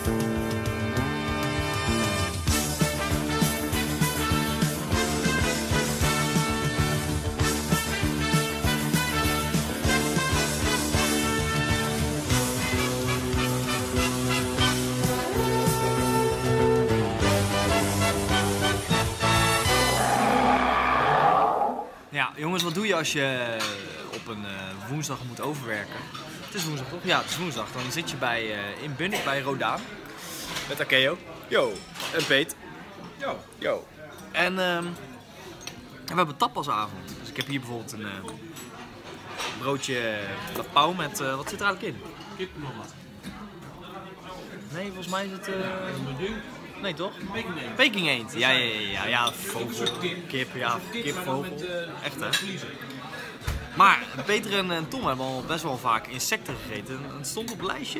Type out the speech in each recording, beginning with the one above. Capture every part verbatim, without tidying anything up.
Ja, jongens, wat doe je als je op een uh, woensdag moet overwerken? Het is woensdag toch? Ja, het is woensdag. Dan zit je bij, uh, in Bunnik bij Rodaan. Met Akeo. Yo. En Peet. Yo. Yo. En, uh, en we hebben tapasavond. Dus ik heb hier bijvoorbeeld een uh, broodje tapau met, uh, wat zit er eigenlijk in? Kippenmama. Nee, volgens mij is het... Uh... Nee toch? Peking eend. Peking eend. Ja, ja, ja, ja, ja. Vogel. Kip, ja. Kip, vogel. Echt hè? Maar Peter en, en Tom hebben al best wel vaak insecten gegeten. En het stond op het lijstje.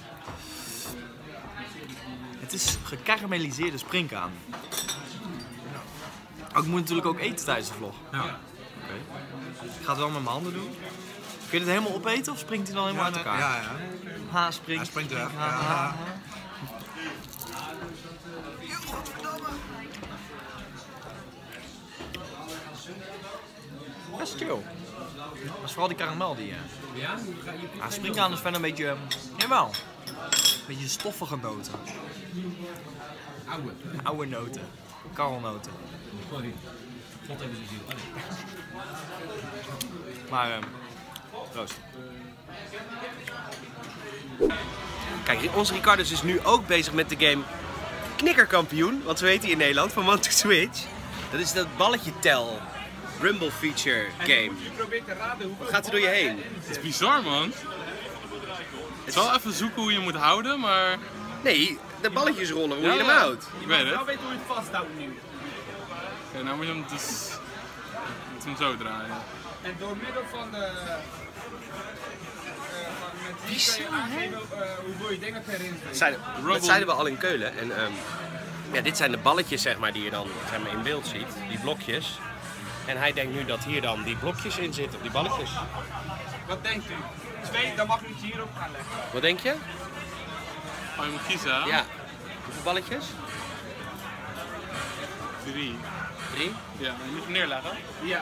Het is gekarameliseerde springkaan. Oh, ik moet natuurlijk ook eten tijdens de vlog. Ja. Oké. Okay. Ik ga het wel met mijn handen doen. Kun je het helemaal opeten of springt hij dan helemaal Ja, uit elkaar? Ja, ja. Ha, springt. Hij springt eruit. Ha, Ja. ha, ha. Best chill. Dat is vooral die karamel die... Uh... Ja? Ja, springkaan is verder een beetje... Uh... Jawel. Een beetje stoffige noten. Oude. Oude noten. Karrelnoten. Sorry. Valt even zo ziel. Maar... Uh... Proost. Kijk, onze Ricardus is nu ook bezig met de game Knikkerkampioen, wat zo heet hij in Nederland, van One to Switch. Dat is dat balletje tel, Rumble feature game. Je probeert te raden hoeveel... Wat gaat er door je heen? Het is bizar, man. Het is wel even zoeken hoe je moet houden, maar... Nee, de balletjes rollen, hoe Ja, je hem ja. houdt. Ik weet het. Nou weet hoe je het vasthoudt nu. Oké, nou moet je hem dus... Je moet hem zo draaien. En door middel van de... Wie kan je aangeven uh, hoeveel je denkt erin Dat zit? zeiden, dat zeiden we al in Keulen. En, um, ja, dit zijn de balletjes zeg maar, die je dan zeg maar, in beeld ziet, die blokjes. En hij denkt nu dat hier dan die blokjes in zitten, die balletjes. Wat denkt u? Twee, dan mag u het hierop gaan leggen. Wat denk je? Oh, je moet kiezen, hè? Ja. Hoeveel balletjes? Drie. Drie. Ja, je moet hem neerleggen. Ja.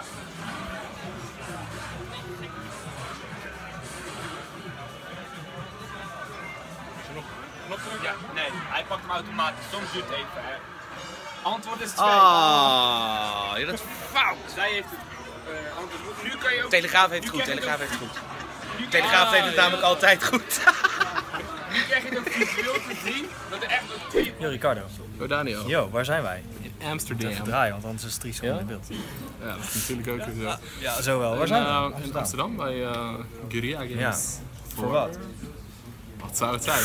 Ja, nee, hij pakt hem automatisch. Soms duurt het even, hè. Antwoord is twee. Ah, ja, dat is fout. Zij heeft het uh, antwoord goed. Nu kan je ook... Telegraaf heeft het nu goed, krijg je Telegraaf ook- heeft het goed. nu krijg je- Telegraaf heeft het ja. namelijk altijd goed. Nu krijg je ook visueel te zien dat er echt een twee... Yo Ricardo. Oh, Daniel. Yo, waar zijn wij? In Amsterdam. Even draaien, want anders is het drie seconden in beeld. Ja, dat is natuurlijk ook zo. Ja, ja, zo wel. Waar In, zijn we? eh, Amsterdam. in Amsterdam, bij uh, Guerrilla Games. Ja. Voor wat? Wat zou het zijn?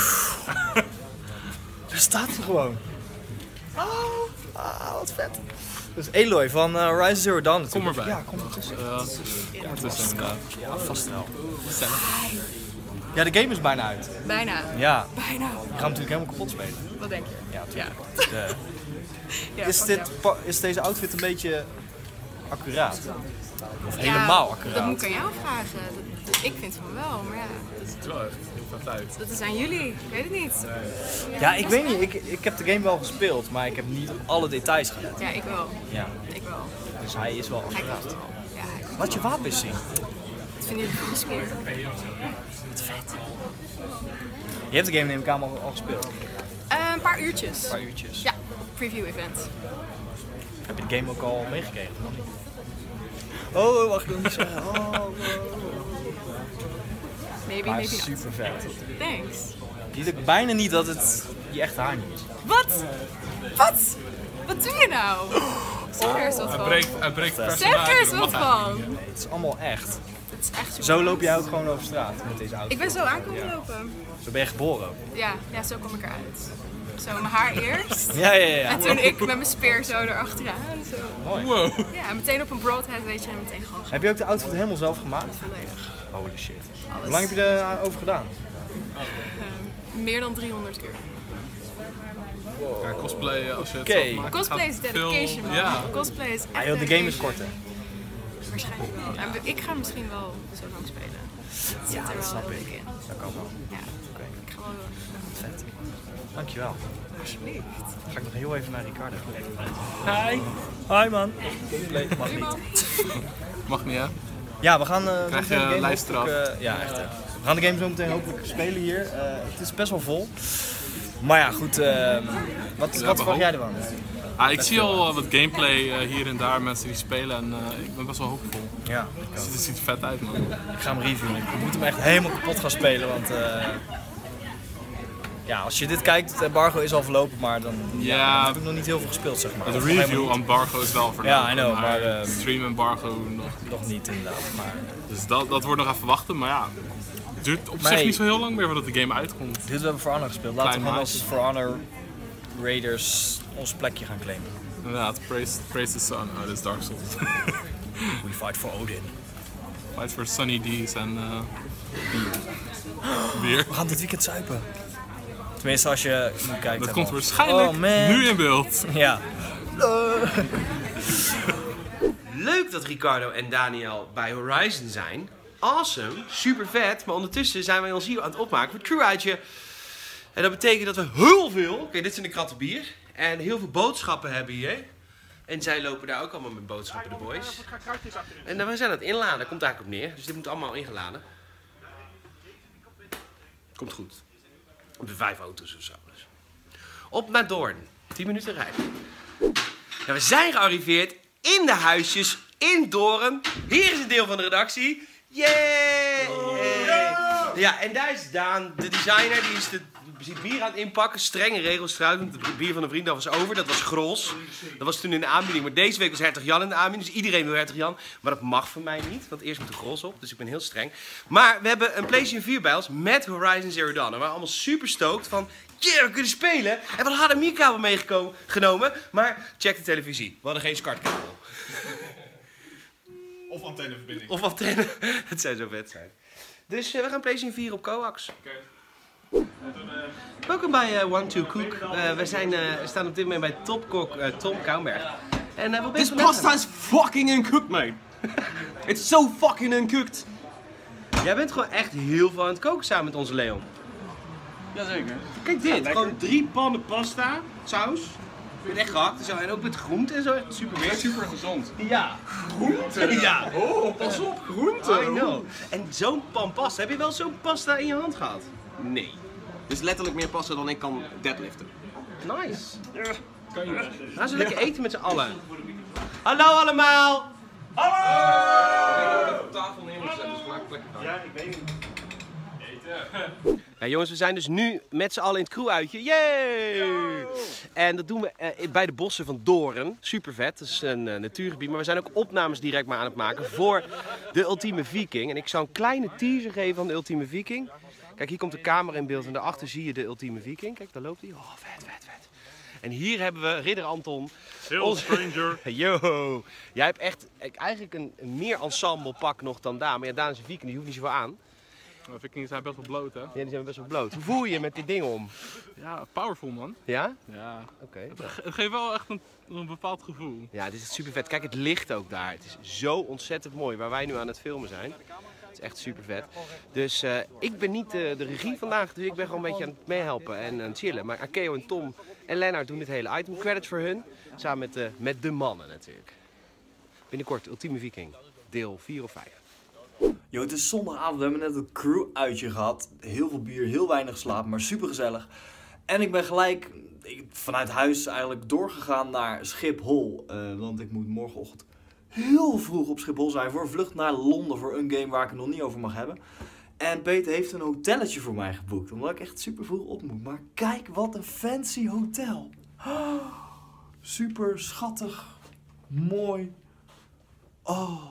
Er staat er gewoon. Oh, ah, wat vet. Dat is Aloy van uh, Horizon Zero Dawn natuurlijk. Kom erbij. Ja, kom ertussen. Uh, ja, het is inderdaad. Ja, vast wel. Gezellig. Ja, de game is bijna uit. Bijna. Ja, Bijna. je gaat hem natuurlijk helemaal kapot spelen. Wat denk je? Ja, Ja. natuurlijk. Ja, Is, fuck dit, jou. pa- is deze outfit een beetje accuraat? Of Ja, helemaal Dat accuraat? moet ik aan jou vragen. Dat, dat- ik vind van wel, maar ja, Het ziet er wel echt heel vet uit. dat is aan jullie. Ik weet het niet. Ja, ik weet niet. Ik, ik heb de game wel gespeeld, maar ik heb niet op alle details gelet. Ja, ik wel. Ja, Ik wel. dus hij is wel Hij accuraat. klopt wel. Ja, hij klopt. Laat je wapens zien. Wat vinden jullie van de sfeer? Wat vet. Je hebt de game neem ik aan al, al gespeeld. Eh, een paar uurtjes. Een paar uurtjes. Ja, preview event. Heb je de game ook al meegekregen? Oh, wacht, ik wil niet zeggen. Oh, oh, oh. Maybe, Maar maybe not. super vet. Thanks. Je ziet ook bijna niet dat het je echte haar niet is. Wat? Wat? Wat doe je nou? Zeg er eens wat Hij van. breekt, hij breekt Zeg personage. Zeg er eens dat wat mag eigenlijk van. Nee, het is allemaal echt. Het is echt super. Zo loop jij ook gewoon over straat met deze auto. Ik ben zo aankomen lopen. Zo ben je geboren ook. Ja, ja, zo kom ik eruit. Zo, mijn haar eerst. Ja, ja, ja. En toen ik met mijn speer zo erachteraan. Zo. Mooi. Wow. Ja, en meteen op een broadhead, weet je, en meteen gewoon Heb je ook de outfit helemaal zelf gemaakt? volledig. Holy shit. Alles. Hoe lang heb je erover gedaan? Ehm, meer dan driehonderd uur. Ja, cosplay eh, als je het Oké. zelf maakt. Cosplay is gaat dedication, veel- man. Ja. Cosplay is echt Ah joh, de game is dedication. kort hè. Waarschijnlijk wel. En ik ga misschien wel zo lang spelen. Het Ja, zit er dat wel snap heel ik. leuk in. Dat kan wel. Ja, Oké, ik ga wel heel erg. vet. Dankjewel. Alsjeblieft. Ga ik nog heel even naar Ricardo. Hi. Hi man. Nee, mag Doei, man. niet. Mag niet, hè? Ja, we gaan uh, Krijg zo meteen je de game lijfstraf. hopelijk, uh, ja, echt. hè. We gaan de game zo meteen hopelijk spelen hier. Uh, het is best wel vol. Maar ja, goed. Uh, wat Ja, wat verwacht jij ervan? Ah, ik zie al uh, wat gameplay uh, hier en daar, mensen die spelen en uh, ik ben best wel hoopvol. Ja, Dus het ziet er vet uit, man. ik ga hem reviewen. Ik moet hem echt helemaal kapot gaan spelen, want uh, ja, als je dit kijkt, het embargo is al verlopen, maar dan, ja, Ja. dan heb ik nog niet heel veel gespeeld, zeg maar. De Of nog helemaal review niet. embargo is wel verlopen, Ja, I know, maar, uh, stream embargo nog. Nog niet inderdaad, maar Dus dat, dat wordt nog even wachten, maar ja. Het duurt op Maar zich hey. niet zo heel lang meer voordat de game uitkomt. dit hebben we For Honor gespeeld. Laten we Klein gewoon als maatje. For Honor Raiders ons plekje gaan claimen. Inderdaad, praise, praise the sun. Oh, dit is Dark Souls. We fight for Odin. Fight for Sunny D's en uh, bier. We gaan dit weekend zuipen. Tenminste, als je nu kijkt. Dat hè, komt man. waarschijnlijk Oh, man. nu in beeld. Ja. Leuk dat Ricardo en Daniel bij Horizon zijn. Awesome, super vet. Maar ondertussen zijn wij ons hier aan het opmaken voor het crew-uitje. En dat betekent dat we heel veel... Oké, dit zijn de kratten bier. En heel veel boodschappen hebben hier. En zij lopen daar ook allemaal met boodschappen, de boys. En dan we zijn aan het inladen, daar komt het eigenlijk op neer. Dus dit moet allemaal ingeladen. Komt goed. Op de vijf auto's of zo. Dus. Op naar Doorn. tien minuten rijden. Ja, we zijn gearriveerd in de huisjes in Doorn. Hier is een deel van de redactie. Yay! Ja, en daar is Daan, de designer, die is de die is bier aan het inpakken. Strenge regels trouwens, want het bier van een vriend dat was over. Dat was Grols. Dat was toen in de aanbieding. Maar deze week was Hertog Jan in de aanbieding. Dus iedereen wil Hertog Jan. Maar dat mag voor mij niet, want eerst moet de Grols op. Dus ik ben heel streng. Maar we hebben een PlayStation vier bij ons met Horizon Zero Dawn. En we waren allemaal super stoked van... Yeah, we kunnen spelen. En we hadden H D M I-kabel meegenomen. Maar check de televisie. We hadden geen SCART-kabel. Of antenneverbinding. Of antenne. Het zou zo vet zijn. Dus uh, we gaan PlayStation vier op coax. Oké. Welkom bij uh, One Two Cook. Uh, we zijn, uh, staan op dit moment bij topkok uh, Tom Kouwenberg. En uh, wat ben je This vandaag pasta is fucking uncooked, mate. It's so fucking uncooked. aan- Jij bent gewoon echt heel veel aan het koken samen met onze Leon. Jazeker. Kijk dit, gewoon drie pannen pasta, saus. Met echt gehakt en zo. En ook met groenten en zo. Echt super weer. Super gezond. Ja. Groenten? Ja. Oh, pas op, groente. I know. En zo'n pan pasta. Heb je wel zo'n pasta in je hand gehad? Nee. Dus letterlijk meer pasta dan ik kan deadliften. Nice. Gaan ze lekker eten met z'n allen. Hallo allemaal! Op tafel neerzetten, dus maak lekker van. Ja, ik weet niet. Ja, jongens, we zijn dus nu met z'n allen in het crew-uitje. Yay! En dat doen we eh, bij de bossen van Doorn. Super vet, dat is een uh, natuurgebied. Maar we zijn ook opnames direct maar aan het maken voor de Ultieme Viking. En ik zou een kleine teaser geven van de Ultieme Viking. Kijk, hier komt de camera in beeld en daarachter zie je de Ultieme Viking. Kijk, daar loopt hij. Oh, vet, vet, vet. En hier hebben we Ridder Anton. Heel stranger. Yo! Jij hebt echt eigenlijk een, een meer ensemble pak nog dan Daan. Maar ja, Daan is een Viking, die hoeft niet zoveel aan. Vikings zijn best wel bloot, hè? Ja, die zijn best wel bloot. Hoe voel je je met dit ding om? Ja, powerful, man. Ja? Ja. Oké. Het geeft wel echt een, een bepaald gevoel. Ja, dit is echt super vet. Kijk, het licht ook daar. Het is zo ontzettend mooi waar wij nu aan het filmen zijn. Het is echt super vet. Dus uh, ik ben niet uh, de regie vandaag, dus ik ben gewoon een beetje aan het meehelpen en aan het chillen. Maar Akeo en Tom en Lennart doen dit hele item. Credits voor hun. Samen met, uh, met de mannen natuurlijk. Binnenkort Ultieme Viking. Deel vier of vijf. Yo, het is zondagavond. We hebben net een crew-uitje gehad. Heel veel bier, heel weinig slaap, maar super gezellig. En ik ben gelijk ik, vanuit huis eigenlijk doorgegaan naar Schiphol. Uh, want ik moet morgenochtend heel vroeg op Schiphol zijn voor een vlucht naar Londen voor een game waar ik het nog niet over mag hebben. En Peter heeft een hotelletje voor mij geboekt, omdat ik echt super vroeg op moet. Maar kijk wat een fancy hotel. Oh, super schattig, mooi. Oh.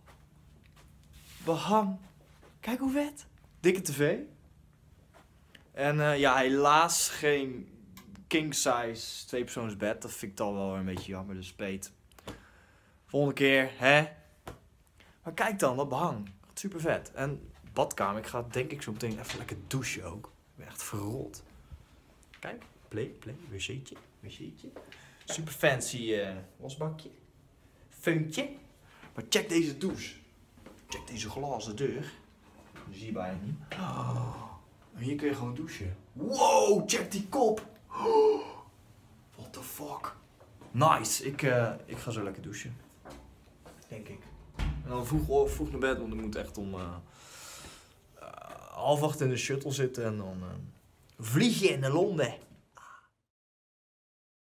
Behang. Kijk hoe vet. Dikke tv. En uh, ja, helaas geen king size tweepersoonsbed. Dat vind ik dan wel een beetje jammer. Dus Peet. Volgende keer, hè? Maar kijk dan, dat behang. Super vet. En badkamer. Ik ga denk ik zo meteen even lekker douchen ook. Ik ben echt verrot. Kijk. Play, play. Wc'tje. Wc'tje. Super fancy uh, wasbakje. Feuntje. Maar check deze douche. Check deze glazen deur. Dat zie je bijna niet. Oh, en hier kun je gewoon douchen. Wow, check die kop. Oh, what the fuck. Nice, ik, uh, ik ga zo lekker douchen. Denk ik. En dan vroeg, vroeg naar bed, want ik moet echt om uh, uh, half acht in de shuttle zitten en dan uh, vlieg je naar Londen.